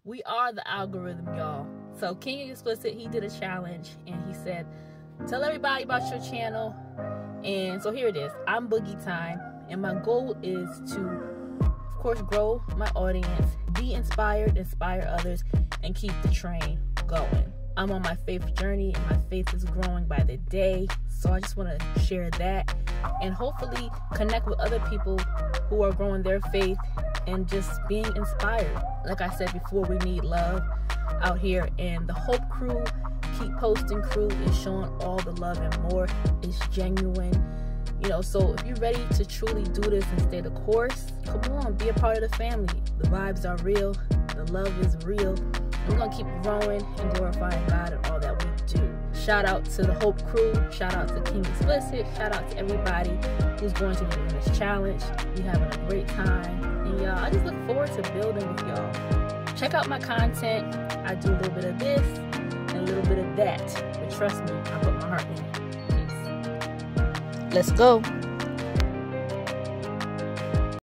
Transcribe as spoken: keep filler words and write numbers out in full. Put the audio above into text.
We are the algorithm, y'all. So King Explicit, he did a challenge and he said, tell everybody about your channel. And so here it is. I'm Boogie Time, and my goal is to, of course, grow my audience, be inspired, inspire others, and keep the train going. I'm on my faith journey, and my faith is growing by the day. So I just want to share that and hopefully connect with other people who are growing their faith and just being inspired. Like I said before, we need love out here, and the Hope Crew, Keep Posting Crew, is showing all the love and more. It's genuine, you know. So if you're ready to truly do this and stay the course, come on, be a part of the family. The vibes are real, the love is real. We're gonna keep growing and glorifying God in all that we do. Shout out to the Hope Crew, shout out to King Explicit, shout out to everybody who's going to be doing this challenge. We having a great time, and y'all, I just look forward to building with y'all. Check out my content. I do a little bit of this and a little bit of that, but trust me, I put my heart in it. Peace. Let's go.